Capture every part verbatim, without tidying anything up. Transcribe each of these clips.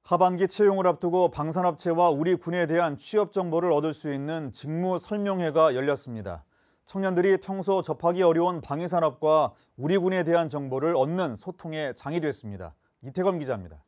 하반기 채용을 앞두고 방산업체와 우리 군에 대한 취업 정보를 얻을 수 있는 직무 설명회가 열렸습니다. 청년들이 평소 접하기 어려운 방위산업과 우리 군에 대한 정보를 얻는 소통의 장이 됐습니다. 이태검 기자입니다.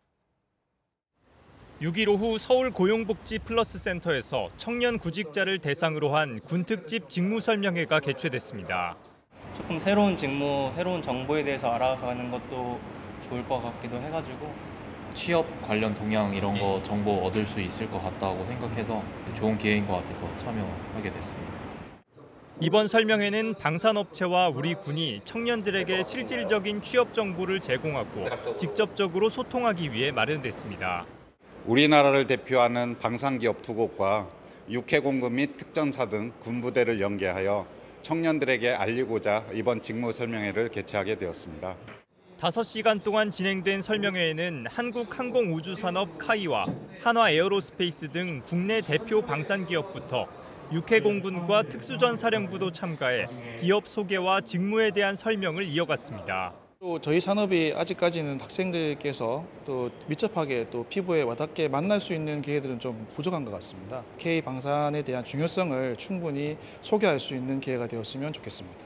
육 일 오후 서울 고용복지 플러스 센터에서 청년 구직자를 대상으로 한 군특집 직무 설명회가 개최됐습니다. 조금 새로운 직무, 새로운 정보에 대해서 알아가는 것도 좋을 것 같기도 해가지고 취업 관련 동향 이런 거 정보 얻을 수 있을 것 같다고 생각해서 좋은 기회인 것 같아서 참여하게 됐습니다. 이번 설명회는 방산업체와 우리 군이 청년들에게 실질적인 취업 정보를 제공하고 직접적으로 소통하기 위해 마련됐습니다. 우리나라를 대표하는 방산기업 두 곳과 육해공군 및 특전사 등 군부대를 연계하여 청년들에게 알리고자 이번 직무 설명회를 개최하게 되었습니다. 다섯 시간 동안 진행된 설명회에는 한국항공우주산업 카이와 한화에어로스페이스 등 국내 대표 방산기업부터 육해공군과 특수전사령부도 참가해 기업 소개와 직무에 대한 설명을 이어갔습니다. 또 저희 산업이 아직까지는 학생들께서 또 밀접하게 또 피부에 와닿게 만날 수 있는 기회들은 좀 부족한 것 같습니다. K방산에 대한 중요성을 충분히 소개할 수 있는 기회가 되었으면 좋겠습니다.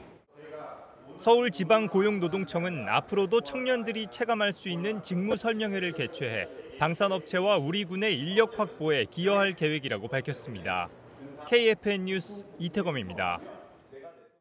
서울지방고용노동청은 앞으로도 청년들이 체감할 수 있는 직무 설명회를 개최해 방산업체와 우리 군의 인력 확보에 기여할 계획이라고 밝혔습니다. 케이에프엔 뉴스 이태검입니다.